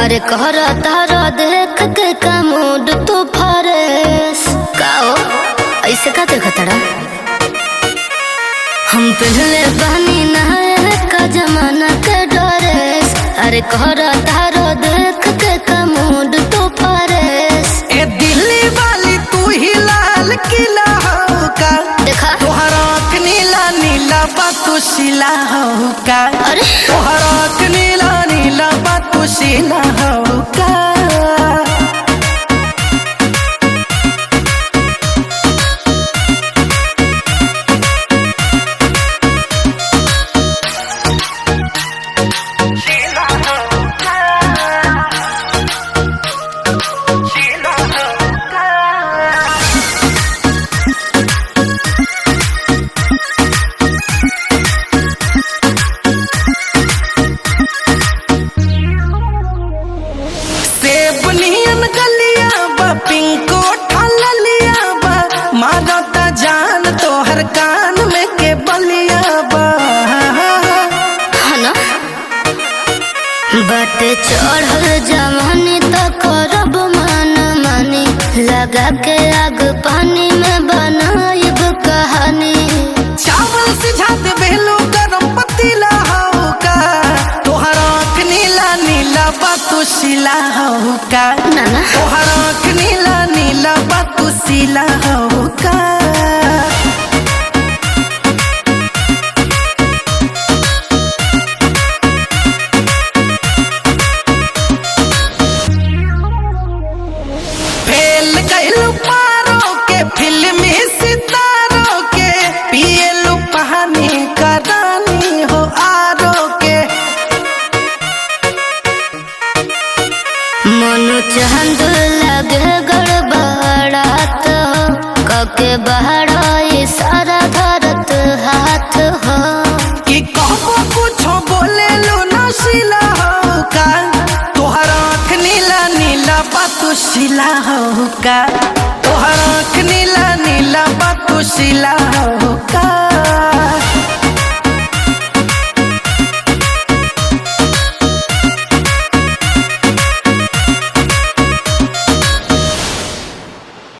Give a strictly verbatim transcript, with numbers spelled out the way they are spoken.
अरे कहरा तारा देख के का मूड तो फरेस का हो ऐसे का देखा तारा हम पहले बनी नहाए का जमाना के ड्रेस। अरे कहरा तारा देख के का मूड तो फरेस। ए दिल्ली वाली तू ही लाल किला हो का देखा तोहरा नीला नीला बातू शिला हो का। अरे तोहरा नीला नीला बातू शिला हो का। जान तो हर कान में के बलिया बा ना बट चढ़ल जवानी तो करब मन मानी लगा के आग पानी में बनाइब कहानी। चावल से झात बेलो गरम पतीला हो का तोहरा नीला नीला बातू शिला हो का। ना ना तोहरा नीला नीला बातू शिला हो का। फिल्मी सितारों के पियलू कहानी का रानी हो आरो के। मनु चंद लगे गड़बड़ात हो कके बहरा सारा धरत हाथ हो कि कहबो कुछो बोले लो नशीला हो का तोहरा नीला नीला बातू शिला हो का। तोहरा नीला नीला बातू शिला हो का।